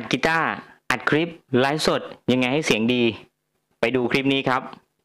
กีตาร์อัดคลิปไลฟ์สดยังไงให้เสียงดีไปดูคลิปนี้ครับ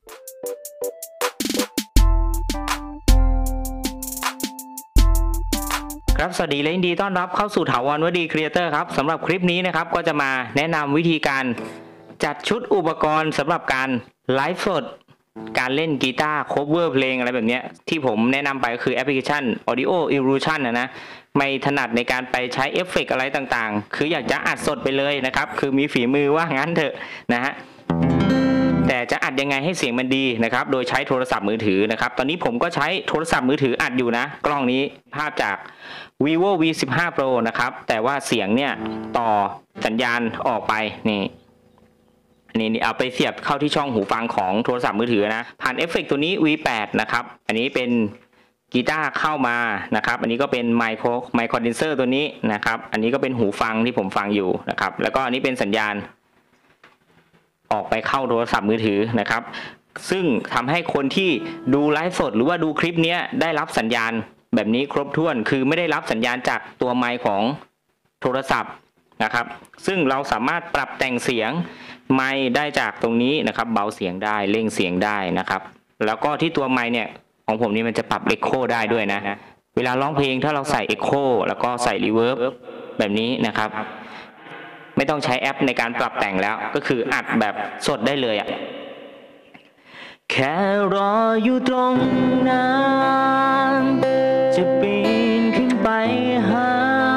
ครับสวัสดีและยินดีต้อนรับเข้าสู่ถาวรวดีครีเอเตอร์ครับสำหรับคลิปนี้นะครับก็จะมาแนะนำวิธีการจัดชุดอุปกรณ์สำหรับการไลฟ์สดการเล่นกีตาร์ cover เพลงอะไรแบบนี้ที่ผมแนะนำไปก็คือแอปพลิเคชัน Audio Evolution นะไม่ถนัดในการไปใช้เอฟเฟกต์อะไรต่างๆคืออยากจะอัดสดไปเลยนะครับคือมีฝีมือว่างั้นเถอะนะฮะแต่จะอัดยังไงให้เสียงมันดีนะครับโดยใช้โทรศัพท์มือถือนะครับตอนนี้ผมก็ใช้โทรศัพท์มือถืออัดอยู่นะกล้องนี้ภาพจาก Vivo V15 Pro นะครับแต่ว่าเสียงเนี่ยต่อสัญญาณออกไปนี่เอาไปเสียบเข้าที่ช่องหูฟังของโทรศัพท์มือถือนะผ่านเอฟเฟกต์ตัวนี้ V8 นะครับอันนี้เป็นกีตาร์เข้ามานะครับอันนี้ก็เป็นไมค์คอนเดนเซอร์ตัวนี้นะครับอันนี้ก็เป็นหูฟังที่ผมฟังอยู่นะครับแล้วก็อันนี้เป็นสัญญาณออกไปเข้าโทรศัพท์มือถือนะครับซึ่งทำให้คนที่ดูไลฟ์สดหรือว่าดูคลิปนี้ได้รับสัญญาณแบบนี้ครบถ้วนคือไม่ได้รับสัญญาณจากตัวไมค์ของโทรศัพท์นะครับซึ่งเราสามารถปรับแต่งเสียงไมค์ได้จากตรงนี้นะครับเบาเสียงได้เร่งเสียงได้นะครับแล้วก็ที่ตัวไมค์เนี่ยของผมนี่มันจะปรับเอ็กโคได้ด้วยนะเวลาร้องเพลงถ้าเราใส่เอ็กโคแล้วก็ใส่รีเวิร์บแบบนี้นะครับไม่ต้องใช้แอปในการปรับแต่งแล้วก็คืออัดแบบสดได้เลยอ่ะแค่รออยู่ตรงนั้นจะปีนขึ้นไปหา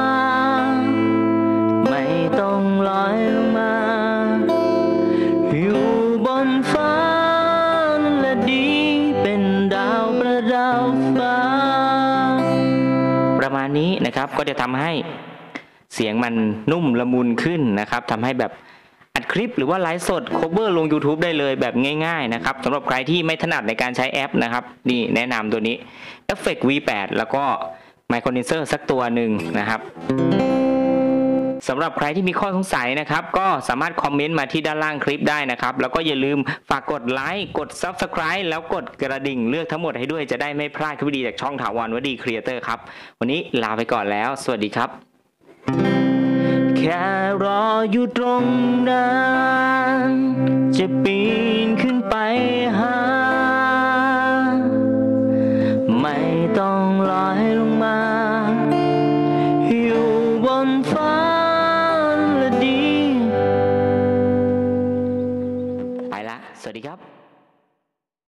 ไม่ต้องลอยลงมาอยู่บนฟ้านั่นแหละดีเป็นดาวประดับฟ้าประมาณนี้นะครับก็จะทำให้เสียงมันนุ่มละมุนขึ้นนะครับทำให้แบบอัดคลิปหรือว่าไลฟ์สด cover ลง YouTube ได้เลยแบบง่ายๆนะครับสำหรับใครที่ไม่ถนัดในการใช้แอปนะครับนี่แนะนำตัวนี้ Effect V8 แล้วก็ไมค์คอนเดนเซอร์สักตัวหนึ่งนะครับสำหรับใครที่มีข้อสงสัยนะครับก็สามารถคอมเมนต์มาที่ด้านล่างคลิปได้นะครับแล้วก็อย่าลืมฝากกดไลค์กด Subscribe แล้วกดกระดิ่งเลือกทั้งหมดให้ด้วยจะได้ไม่พลาดคลิปดีจากช่องถาวรวดีครีเอเตอร์ครับวันนี้ลาไปก่อนแล้วสวัสดีครับแค่รออยู่ตรงนั้นจะปีนขึ้นไปหา